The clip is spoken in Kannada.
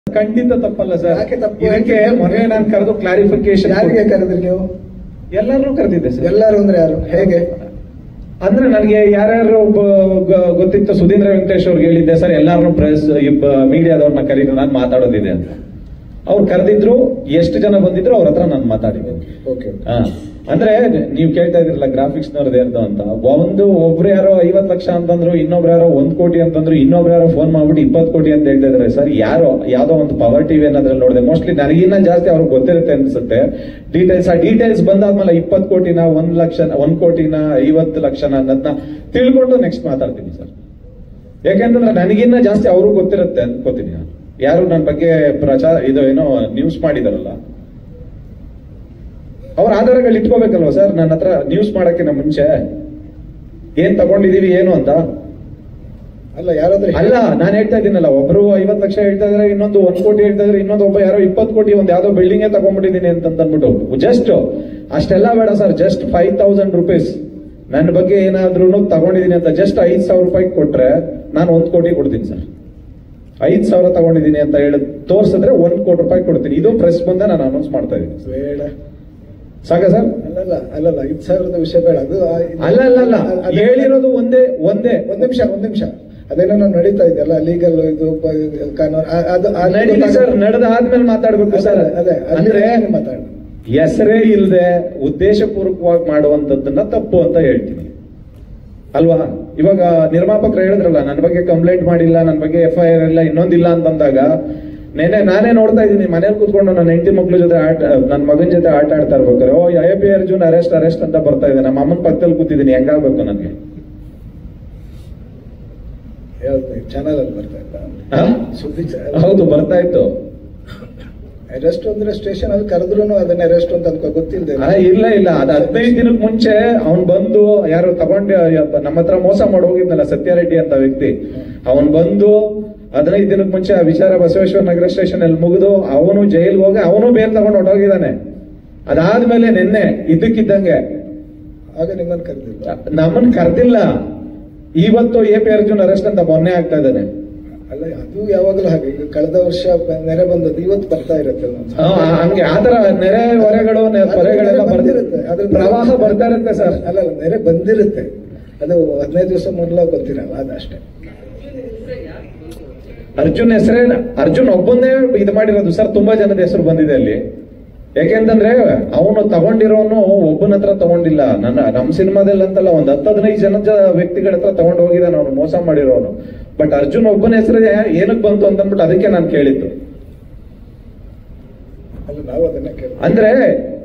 ಖಂಡಿತ ತಪ್ಪಲ್ಲ ಸರ್. ಯಾಕೆ ತಪ್ಪು? ಇದಕ್ಕೆ ಮೊನ್ನೆ ನಾನು ಕರೆದು ಕ್ಲಾರಿಫಿಕೇಶನ್. ಯಾರಿಗೆ ಕರೆದ್ರಿ ನೀವು? ಎಲ್ಲರೂ ಕರೆದಿದ್ದೆ ಸರ್. ಎಲ್ಲರೂ ಅಂದ್ರೆ ಯಾರು, ಹೇಗೆ? ಅಂದ್ರೆ ನನಗೆ ಯಾರ್ಯಾರು ಗೊತ್ತಿತ್ತು, ಸುಧೀಂದ್ರ ವೆಂಕಟೇಶ್ ಅವ್ರಿಗೆ ಹೇಳಿದ್ದೆ ಸರ್, ಎಲ್ಲಾರು ಪ್ರೆಸ್ ಮೀಡಿಯಾದವ್ರನ್ನ ಕರೀರಿ, ನಾನು ಮಾತಾಡೋದಿದೆ ಅಂತ. ಅವ್ರು ಕರೆದಿದ್ರು, ಎಷ್ಟು ಜನ ಬಂದಿದ್ರು ಅವ್ರ ಹತ್ರ ನಾನು ಮಾತಾಡಿದ್ದೇನೆ. ಅಂದ್ರೆ ನೀವು ಕೇಳ್ತಾ ಇದ್ರಲ್ಲ ಗ್ರಾಫಿಕ್ಸ್ ನವ್ರದ್ದು ಅಂತ, ಒಬ್ರು ಯಾರೋ 50 ಲಕ್ಷ ಅಂತಂದ್ರು, ಇನ್ನೊಬ್ರು ಯಾರೋ 1 ಕೋಟಿ ಅಂತಂದ್ರು, ಇನ್ನೊಬ್ರು ಯಾರೋ ಫೋನ್ ಮಾಡ್ಬಿಟ್ಟು 20 ಕೋಟಿ ಅಂತ ಹೇಳ್ತಾ ಇದಾರೆ ಸರ್. ಯಾವ್ದೋ ಒಂದು ಪವರ್ ಟಿವಿ ಅನ್ನೋದ್ರಲ್ಲಿ ನೋಡಿದೆ. ಮೋಸ್ಟ್ಲಿ ನನಗಿನ್ನ ಜಾಸ್ತಿ ಅವ್ರಿಗೆ ಗೊತ್ತಿರುತ್ತೆ ಅನ್ಸುತ್ತೆ ಡೀಟೇಲ್ಸ್. ಆ ಡೀಟೇಲ್ಸ್ ಬಂದಾದ್ಮೇಲೆ 20 ಕೋಟಿನ 1 ಲಕ್ಷ 1 ಕೋಟಿನ 50 ಲಕ್ಷನ ಅನ್ನೋದನ್ನ ತಿಳ್ಕೊಂಡು ನೆಕ್ಸ್ಟ್ ಮಾತಾಡ್ತೀನಿ ಸರ್. ಯಾಕೆಂತಂದ್ರೆ ನನಗಿನ್ನ ಜಾಸ್ತಿ ಅವ್ರಿಗೆ ಗೊತ್ತಿರುತ್ತೆ ಅನ್ಕೋತೀನಿ. ಯಾರು ನನ್ನ ಬಗ್ಗೆ ಏನೋ ನ್ಯೂಸ್ ಮಾಡಿದಾರಲ್ಲ, ಅವ್ರ ಆಧಾರಗಳು ಇಟ್ಕೋಬೇಕಲ್ವ ಸರ್ ನನ್ನ ಹತ್ರ ನ್ಯೂಸ್ ಮಾಡಕ್ಕಿಂತ ಮುಂಚೆ. ಏನ್ ತಗೊಂಡಿದೀವಿ ಏನು ಅಂತ ಅಲ್ಲ, ಯಾರಾದ್ರೂ ಅಲ್ಲ, ನಾನು ಹೇಳ್ತಾ ಇದ್ದೀನಲ್ಲ, ಒಬ್ರು 50 ಲಕ್ಷ ಹೇಳ್ತಾ ಇದಾರೆ, ಇನ್ನೊಂದು 1 ಕೋಟಿ ಹೇಳ್ತಾ ಇದ್ರೆ, ಇನ್ನೊಂದು ಒಬ್ಬ ಯಾರೋ 20 ಕೋಟಿ ಒಂದು ಯಾವ್ದೋ ಬಿಲ್ಡಿಂಗ್ ತಗೊಂಡ್ಬಿಟ್ಟಿದೀನಿ ಅಂತ ಅಂದ್ಬಿಟ್ಟು. ಜಸ್ಟ್ ಅಷ್ಟೆಲ್ಲ ಬೇಡ ಸರ್, ಜಸ್ಟ್ 5000 ರೂಪೀಸ್ ನನ್ನ ಬಗ್ಗೆ ಏನಾದ್ರೂ ತಗೊಂಡಿದೀನಿ ಅಂತ ಜಸ್ಟ್ 5000 ರೂಪಾಯಿ ಕೊಟ್ರೆ ನಾನು 1 ಕೋಟಿ ಕೊಡ್ತೀನಿ ಸರ್. 5000 ತಗೊಂಡಿದ್ದೀನಿ ಅಂತ ಹೇಳಿ ತೋರ್ಸಿದ್ರೆ 1 ಕೋಟಿ ರೂಪಾಯಿ ಕೊಡ್ತೀನಿ. ಇದು ಪ್ರೆಸ್ ಬಂದ ನಾನು ಅನೌನ್ಸ್ ಮಾಡ್ತಾ ಇದ್ದೀನಿ. ಬೇಡ ಸಾಕ ಸರ್? ಅಲ್ಲಲ್ಲ 5000 ವಿಷಯ ಬೇಡ. ಅದು ಅಲ್ಲ ಹೇಳಿರೋದು ಒಂದೇ. ಒಂದ್ ನಿಮಿಷ ಅದೇನೋ ನಡೀತಾ ಇದೆಯಲ್ಲ ಲೀಗಲ್ ಇದು ಕಾನೂನು ಸರ್. ನಡೆದ ಆದ್ಮೇಲೆ ಮಾತಾಡ್ಬೇಕು ಸರ್. ಅದೇ ಅಂದ್ರೆ ಮಾತಾಡ, ಹೆಸರೇ ಇಲ್ಲದೆ ಉದ್ದೇಶಪೂರ್ವಕವಾಗಿ ಮಾಡುವಂತದ್ದನ್ನ ತಪ್ಪು ಅಂತ ಹೇಳ್ತೀನಿ ಅಲ್ವಾ? ಇವಾಗ ನಿರ್ಮಾಪಕರು ಹೇಳಿದ್ರಲ್ಲ, ನನ್ನ ಬಗ್ಗೆ ಕಂಪ್ಲೇಂಟ್ ಮಾಡಿಲ್ಲ, ನನ್ನ ಬಗ್ಗೆ FIR ಇಲ್ಲ, ಇನ್ನೊಂದಿಲ್ಲ ಅಂತಂದಾಗ ನಾನೇ ನೋಡ್ತಾ ಇದ್ದೀನಿ ಮನೇಲಿ ಕೂತ್ಕೊಂಡು ನನ್ನ ಹೆಂಡತಿ ಮಕ್ಳ ಜೊತೆ ನನ್ನ ಮಗನ ಜೊತೆ ಆಟ ಆಡ್ತಾ ಇರ್ಬೇಕಾರೆ AP ಅರ್ಜುನ್ ಅರೆಸ್ಟ್ ಅಂತ ಬರ್ತಾ ಇದೆ. ನಮ್ಮ ಅಮ್ಮನ ಪಕ್ಕದಲ್ಲಿ ಕೂತಿದ್ದೀನಿ, ಹೆಂಗಾಗ್ಬೇಕು ನನಗೆ? ಚಾನಲ್ ಅಲ್ಲಿ ಬರ್ತಾ ಇತ್ತ ಸುದ್ದಿ? ಹೌದು, ಬರ್ತಾ ಇತ್ತು. ಅರೆಸ್ಟ್ ಅಂದ್ರೆ ಸ್ಟೇಷನ್ ಅಲ್ಲಿ ಕರೆದ್ರು ಅದನ್ನ ಅರೆಸ್ಟ್ ಅಂತ ಗೊತ್ತಿಲ್ಲದೆ. ಇಲ್ಲ ಅದು 15 ದಿನಕ್ಕೆ ಮುಂಚೆ ಅವ್ನ್ ಬಂದು ಯಾರು ತಗೊಂಡು ನಮ್ಮ ಹತ್ರ ಮೋಸ ಮಾಡಿ ಹೋಗಿದ್ನಲ್ಲ ಸತ್ಯಾರೆಡ್ಡಿ ಅಂತ ವ್ಯಕ್ತಿ, ಅವನ್ ಬಂದು 15 ದಿನಕ್ಕೆ ಮುಂಚೆ ಆ ವಿಚಾರ ಬಸವೇಶ್ವರ ನಗರ ಸ್ಟೇಷನ್ ಅಲ್ಲಿ ಮುಗಿದು ಅವನು ಜೈಲ್ಗೆ ಹೋಗಿ ಅವನು ಬೇಲ್ ತಗೊಂಡು ಹೊಟ್ಟೋಗಿದ್ದಾನೆ. ಅದಾದ್ಮೇಲೆ ನಿನ್ನೆ ಇದ್ದಕ್ಕಿದ್ದಂಗೆ ಆಗ ನಿಮ್ಮನ್ನ ಕರೆದಿಲ್ಲ, ನಮ್ಮನ್ನ ಕರೆದಿಲ್ಲ. ಇವತ್ತು AP ಅರ್ಜುನ್ ಅರೆಸ್ಟ್ ಅಂತ ಮೊನ್ನೆ ಆಗ್ತಾ ಇದ್ದಾನೆ. ಅಲ್ಲ, ಅದು ಯಾವಾಗಲೂ ಹಾಗೆ. ಈಗ ಕಳೆದ ವರ್ಷ ನೆರೆ ಬಂದದ್ದು ಇವತ್ತು ಬರ್ತಾ ಇರುತ್ತೆ. ಹಂಗೆ ಆತರ ನೆರೆ ಹೊರೆಗಳೆಲ್ಲ ಬರ್ತಿರುತ್ತೆ, ಅದ್ರ ಪ್ರವಾಹ ಬರ್ತಾ ಇರುತ್ತೆ ಸರ್. ಅಲ್ಲ, ನೆರೆ ಬಂದಿರುತ್ತೆ, ಅದು 15 ದಿವಸ ಮೊದಲ ಗೊತ್ತಿರಲ್ಲ, ಅದಷ್ಟೇ. ಅರ್ಜುನ್ ಒಬ್ಬಂದೇ ಇದು ಮಾಡಿರೋದು ಸರ್. ತುಂಬಾ ಜನದ ಹೆಸರು ಬಂದಿದೆ ಅಲ್ಲಿ. ಯಾಕೆಂತಂದ್ರೆ ಅವನು ತಗೊಂಡಿರೋನು ಒಬ್ಬನ ಹತ್ರ ತಗೊಂಡಿಲ್ಲ. ನಮ್ಮ ಸಿನಿಮಾದಲ್ಲಿ ಅಂತಲ್ಲ, ಒಂದ್ 10-15 ಜನದ ವ್ಯಕ್ತಿಗಳ ಹತ್ರ ತಗೊಂಡು ಹೋಗಿದ್ದಾನೆ ಅವನು ಮೋಸ ಮಾಡಿರೋನು. ಬಟ್ ಅರ್ಜುನ್ ಒಬ್ಬನ ಹೆಸರು ಏನಕ್ಕೆ ಬಂತು ಅಂತಂದ್ಬಿಟ್ಟು ಅದಕ್ಕೆ ನಾನು ಕೇಳಿದ್ದು. ನಾವು ಅದನ್ನ ಅಂದ್ರೆ